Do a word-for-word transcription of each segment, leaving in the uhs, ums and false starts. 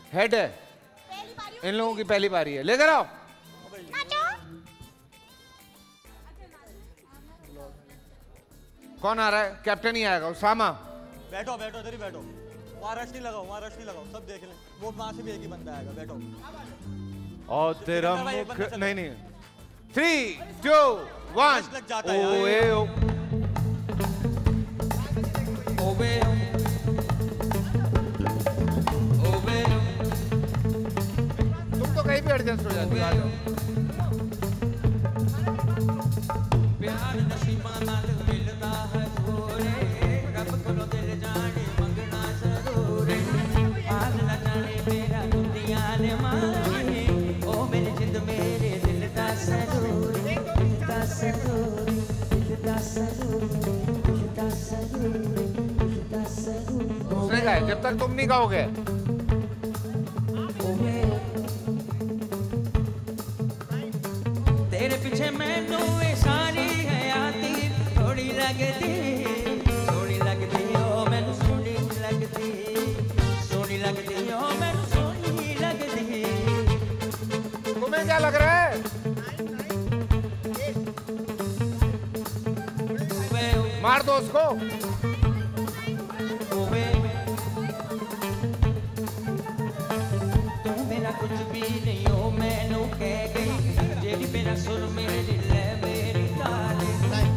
Head है, इन लोगों की पहली बारी है, लेकर आओ। कौन आ रहा है? कैप्टन ही आएगा। उसामा बैठो बैठो इधर ही बैठो, वहाँ रश नहीं लगाओ, वहाँ रश नहीं लगाओ, सब देख लें, वो वहाँ से भी एक ही बंदा आएगा, बैठो। और तेरा मुख नहीं नहीं थ्री टू वन ओए ओ ओए ओए तुम तो कहीं भी एडजस्ट हो जाते हो। प्यार नसीबा नाल मिलदा है थोड़े, रब कोलो दिल जाने मंगना जरूर, आज न जाने मेरा दुनिया ने माने, ओ मेरी जिंद मेरे दिल दा सरूर, दिल दा सरूर, दिल दा सरूर, दिल दा सरूर, दिल दा सरूर। उसने कहा जब तक तुम नहीं कहोगे। तेरे पीछे मैनू सारी है आती, थोड़ी लगती सोनी लगती ओ मैनू सोनी लगती, सोनी लगती ओ मैनू सोनी लगती। तुम्हें क्या लग रहा है? मार दो उसको। तू मेरा कुछ भी नहीं हो मैनू कह गई, जेडी मेरा सुर मेरे दिल है मेरी ताले।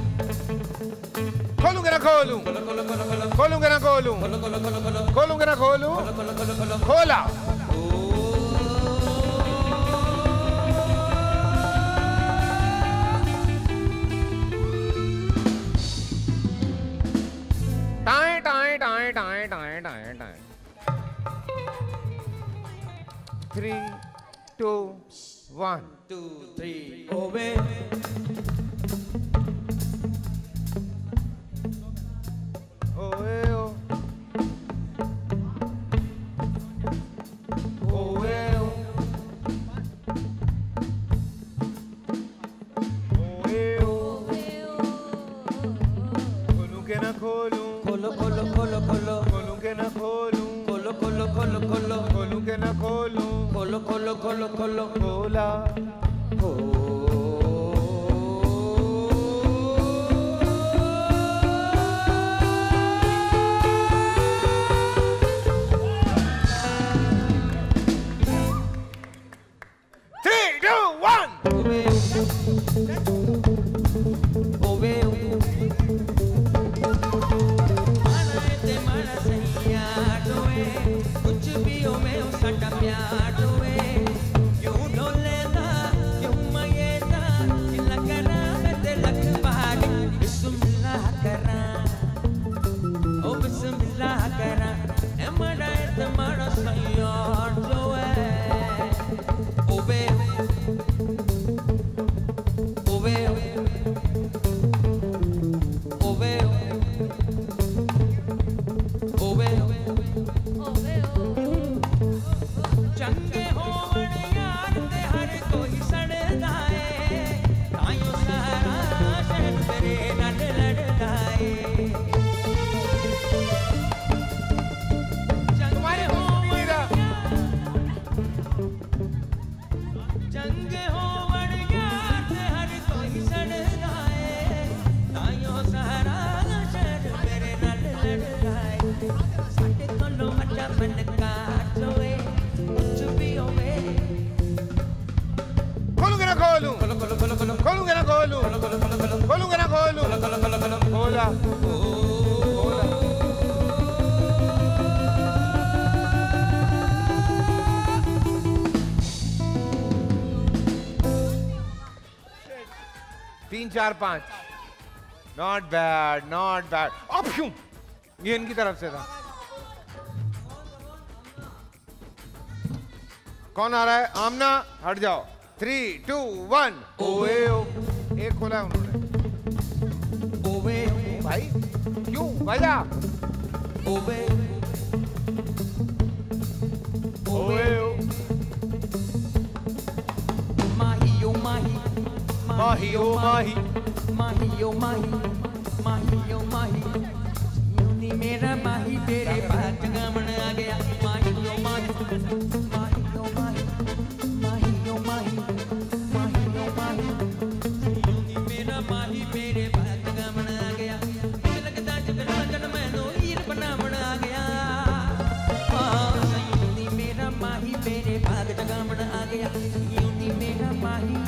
खोलूंगा ना खोलूं, खोलूंगा ना खोलूं, खोलूंगा ना खोलूं, खोला। टाए टाए टाए टाए टाए टाए टाए। Three two one two three ओवे ओए ओ ओए ओ ओए ओ खोलूं के ना खोलूं, खोलो खोलो खोलो खोलो, खोलूं के ना खोलूं, खोलो खोलो खोलो खोलो, खोलूं के ना खोलूं, खोलो खोलो खोलो खोलो, खोला हो। थ्री टू वन ओवे ओवे कुछ भी हो मैं उसका प्यार हुए, क्यों डोलेदा क्यों मयेदा, किला करा ते लख पहाड़, बिस्मिल्लाह करा ओ बिस्मिल्लाह करा, ए मड़ा ते मड़ा सयार जो है ओवे ओवे ओवे ओवे ओवे चंगे होवन यार ते हर कोई सड़दा है, ताइयों सारा शहर तेरे नाल लड़दा है। चंगे होवन चंगे होवन यार ते हर कोई सड़दा है, ताइयों सारा शहर तेरे नाल लड़दा है। साडे कोलों मचा मन काटोए, कुछ भी होवे खोलूंगा ना खोलूं, खोलूंगा ना खोलूं, खोलूंगा ना खोलूं, खोला तीन चार पाँच। Not bad not bad. अब क्यों ये इनकी तरफ से था। कौन आ रहा है? आमना हट जाओ। थ्री टू वन ओए ओ। एक खोला है उन्होंने। ओवे भाई क्यों भैया? ओवे ओवे ओ। माही ओ माही माही ओ माही माही ओ माही माही ओ माही यूनी मेरा माही तेरे पास गमन आ गया। माही ओ माही माही ओ माही माही ओ माही माही ओ माही सैयों मेरा माही मेरे भाग जगावण आ गया मुझे लगदा जगरागन मैनू हीर बनावण आ गया हाँ सैयों मेरा माही मेरे भाग जगावण आ गया सैयों मेरा माही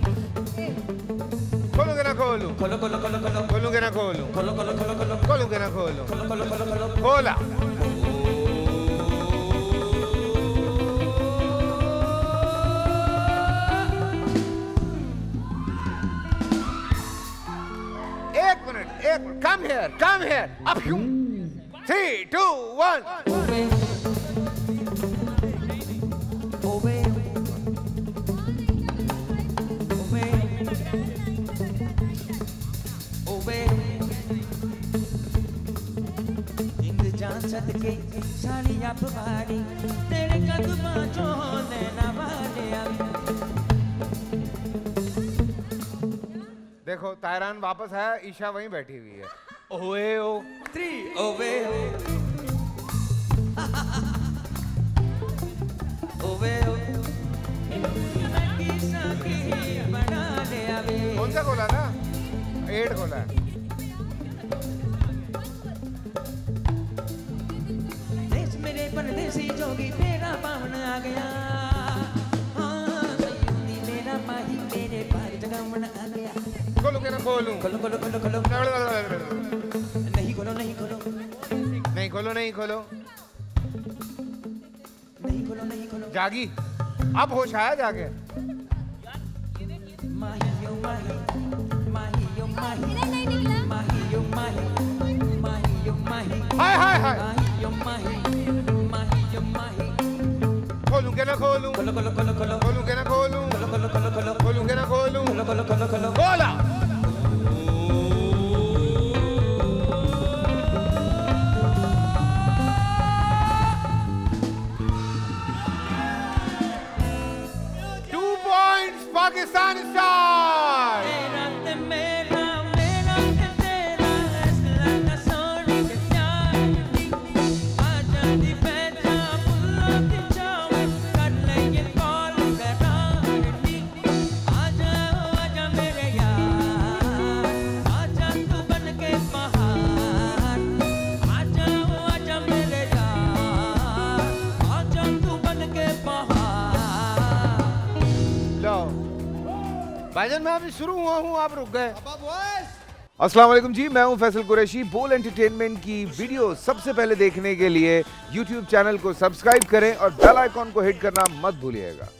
खोलूंगे ना खोलूं खोलो खोलो खोलो खोलो खोलूंगे ना खोलूं खोलो खोलो खोलो खोलो खोलूंगे ना खोलूं खोलो खोलो खोलो खोलो खोला एक मिनट एक minute come here come here अब क्यों थ्री टू वन ओबे ओबे ओबे इंद जान सदके साली आप भारी तेरे कदमां चों नैना वाले आवे देखो तायरान वापस आया ईशा वहीं बैठी हुई है ओए ओ थ्री ओबे ओबे बना ले आवे कौन सा खोला ना एट खोला है देश मेरे परदेसी जोगी तेरा पावन आ गया हाँ सैयों मेरा माही मेरे भाग जगावण आ गया खोलूंगे ना खोलूं खोलो खोलो खोलो खोलो नहीं खोलो नहीं खोलो नहीं खोलो नहीं खोलो नहीं खोलो नहीं खोलो जागी अब होश आया जाके माही ओ माही माही ओ माही माही ओ माही माही ओ माही हाय हाय हाय माही ओ माही माही ओ माही खोलूंगे ना खोलूं खोलो खोलो खोलो खोलो खोलूंगे ना खोलूं खोलो खोलो खोलो खोलो खोलूंगे ना खोलूं खोलो खोलो खोलो खोलो खोला टू पॉइंट्स पाकिस्तान स्टार तेरा ते मेरा मेरा ते तेरा असला ना सोनी के प्यार दी आजा दी बैठा फुल्लों की छाँव कर ले ये कॉल करार दी आजा आजा मेरे यार आजा तू बन के बहार आजा आजा मेरे यार आजा तू बन के बहार लो भाईजान मैं अभी शुरू हुआ हूँ आप रुक गए अस्सलाम वालेकुम जी मैं हूँ फैसल कुरैशी बोल एंटरटेनमेंट की वीडियो सबसे पहले देखने के लिए यूट्यूब चैनल को सब्सक्राइब करें और बेल आइकॉन को हिट करना मत भूलिएगा।